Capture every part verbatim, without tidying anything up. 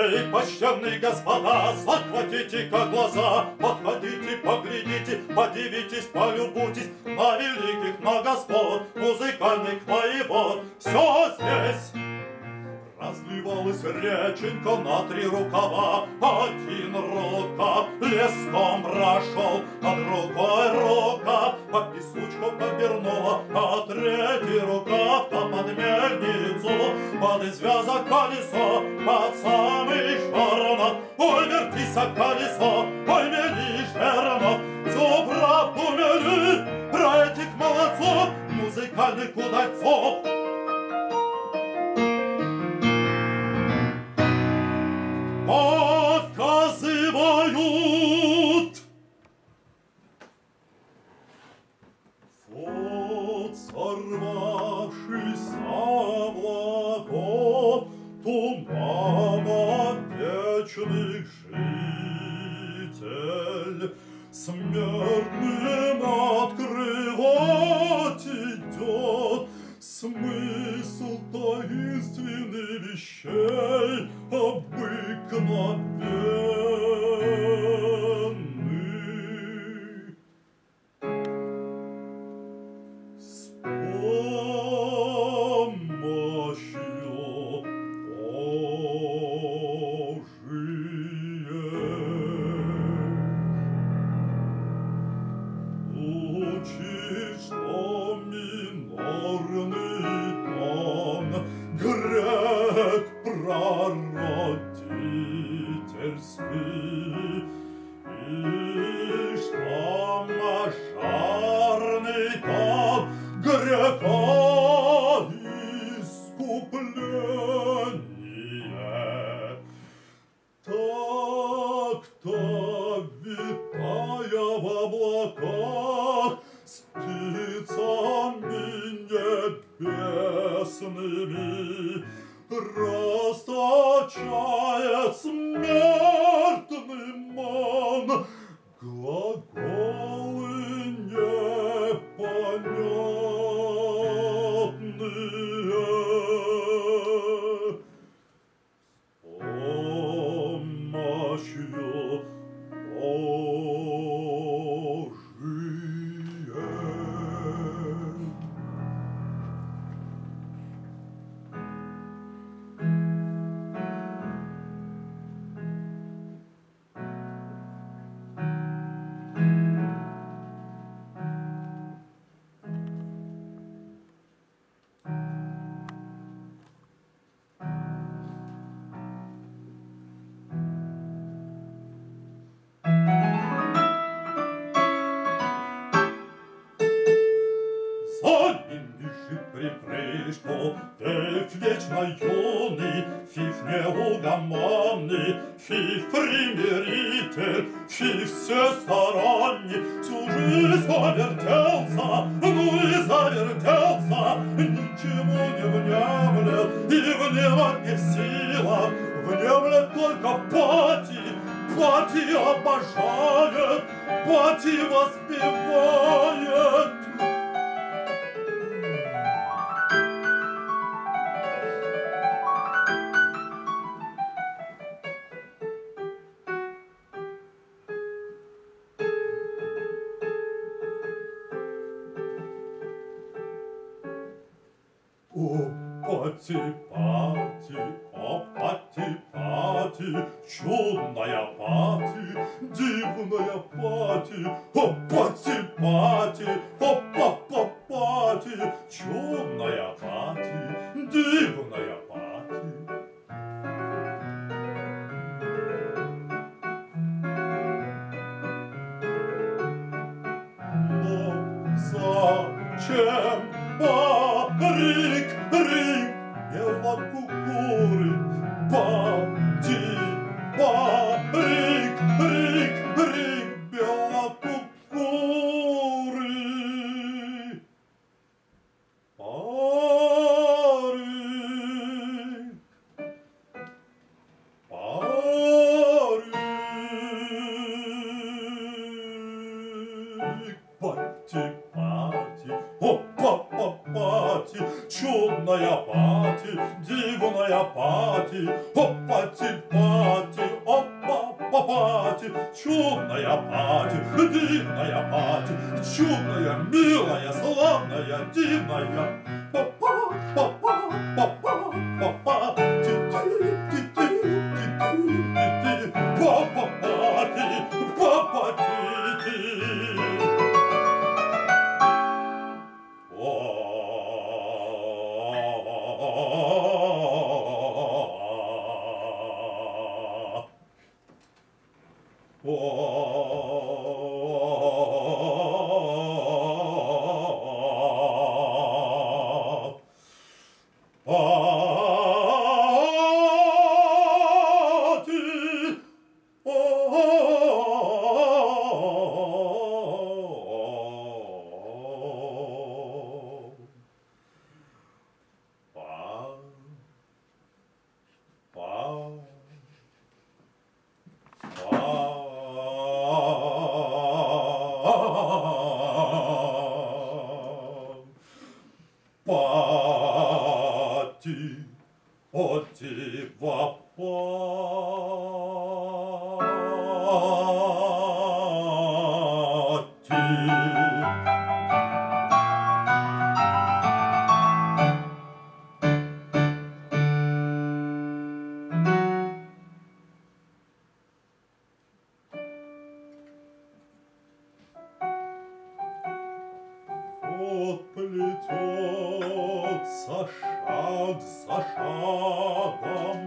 Эй, почтенные господа, захватите-ка глаза, подходите, поглядите, подивитесь, полюбуйтесь на великих, на господ, музыкальных воевод. Все здесь! Разливалась реченька на три рукава. Один рукав леском прошел, а другой рукав по песочку повернула, а третий рукав-то под мельницу, под извязок колесо, под самый шарно. Ой, вертися колесо, ой, мели шерно, всю правду мели про этих молодцов, музыкальных удальцов. Показывают. Вот сорвавшись с облаков, тумана вечных житель смертным открывать идет смысл таинственных вещей обыкновенных. С помощью Божией учишь, что минорный тон грек прародительский, и что мажорный тон грека искупление. Так-то, витая в облаках с птицами небесными, расточает смертным он глаголы непонятные. С помощью припрыжку, Эльф вечно юный, Фиф неугомонный, Фиф примиритель, Фиф всесторонний, всю жизнь повертелся, ну и завертелся, ничему не внемлет и внемлет не в силах, внемлет только Пати, Пати обожает, Пати воспевает. О, Пати, Пати, о, Пати, Пати, чудная Пати, дивная Пати, о, Пати, Пати, о, папа, Пати, чудная Пати, дивная Пати. Но зачем Парик, рик, белокукуры, Пати, парик, рик, рик, белокукуры. Парик, дивная пати, о, пати, пати, опа, пати, чудная пати, дивная пати, чудная, милая, славная, дивная, папа, папа, папа, папа, ти-ти-ти-ти-ти-ти-ти, папа, пати, папа, ти-ти. Пати, о дива пати. Вот плетется шаг за шагом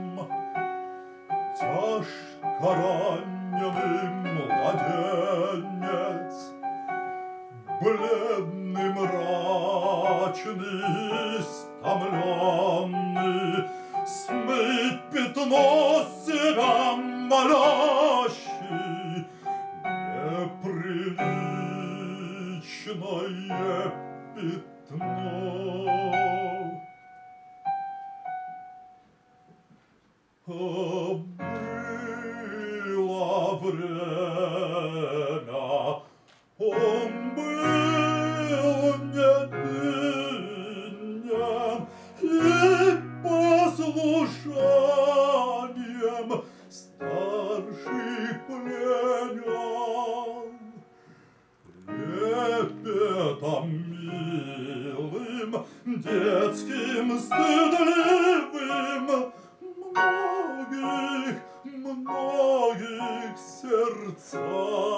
тяжко раненый младенец, бледный, мрачный, истомленный, смыть пятно себя молящий, неприличное пятно. А было время, он был невинен и послушанием старших пленен. Трепетом милым, детским, стыдливым многих, многих сердца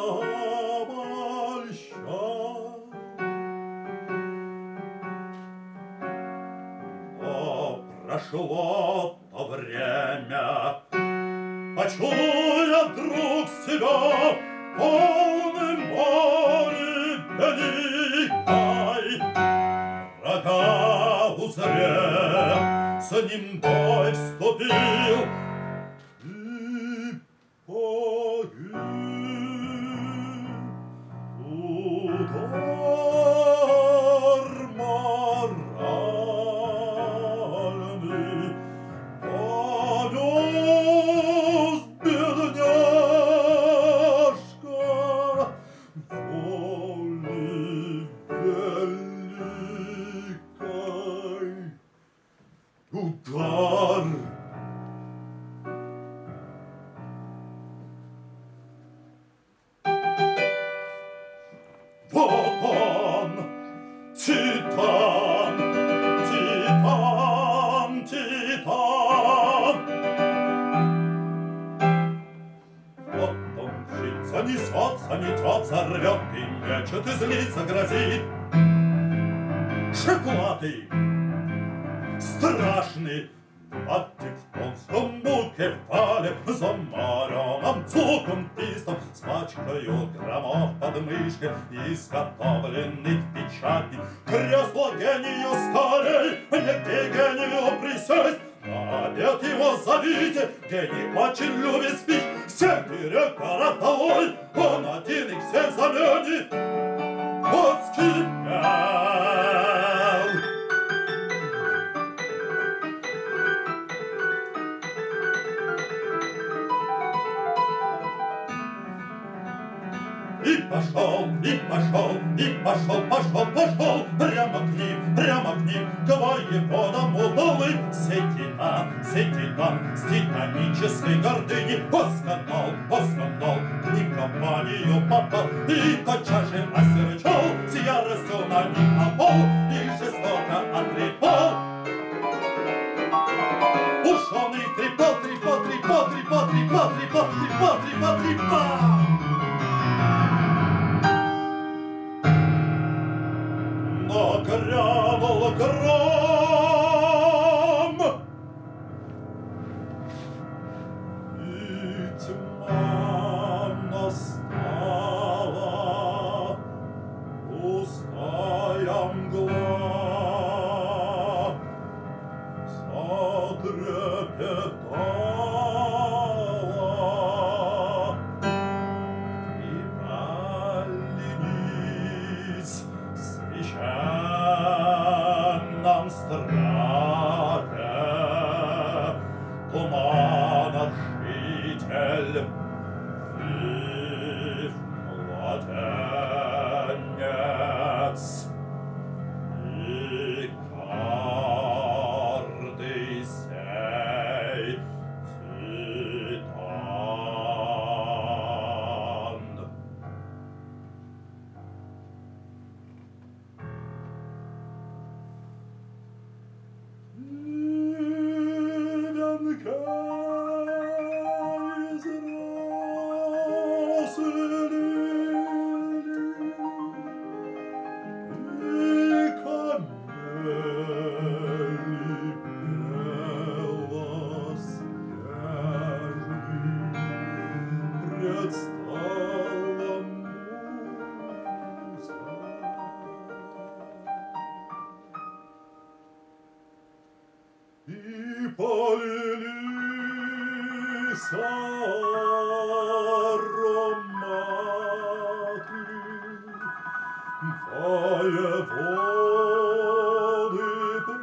обольщал. Но прошло то время, почуя вдруг себя полным боли великой, врага узрев, с ним бой вступил и погиб. Удар моральный понес бедняжка воли великой. Удар вот он, Титан, Титан, Титан. Вот он мчится, несется, несется, рвет и мечет, и злится, грозит. Шоколады страшный, Атик в тонком буке в пале, за мореным цуком пистом, с пачкою громов под мышкой, изготовленных печати. Кресло гению скорей, негде гению присесть, на обед его зовите, гений очень любит спить. Всех директоров долой, он один и всех заменит. Вот скипел. И пошел, и пошел, и пошел, пошел, пошел прямо к ним, прямо к ним, к воеводам удалым. Сей титан, сей титан с титанической гордыней поскандал, поскандал, к ним компанию попал и тотчас же осерчал, с яростью на них напал и жестоко отрепал. Уж он их трепал, трепал, трепал, трепал, трепал, трепал, трепал, трепал, трепал. Но грянул гром, и тьма настала, пустая мгла. Затрепетала, и полениц священном страте туманов житель вив младенец. И каждый сей титан и венка из роз и лилий, и камелий белоснежный предстала муза. И полились ароматы, воеводы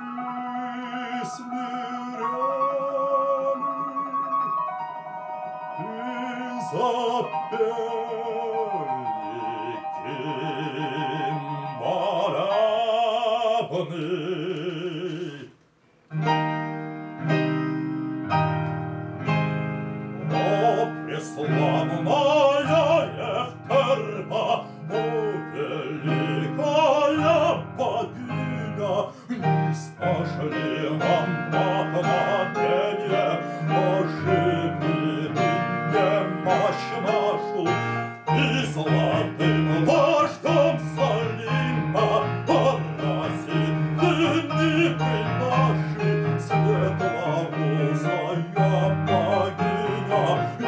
присмиряли и запели кимвалябный. О, преславная Евтерпа, о, великая богиня, не спошли нам вдохновенье, оживи немощь нашу, и золотым дождем с Олимпа порази дневы наши. Светлоусая богиня,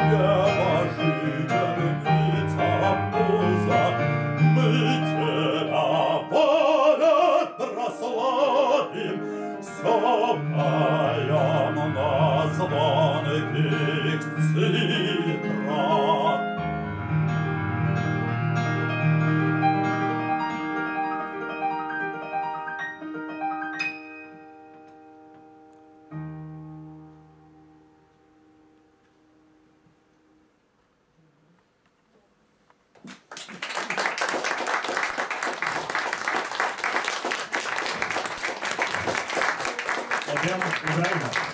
небожительница муза, мы тебя поряд прославим, сёгаем на звонких цитрах. Одем Україна.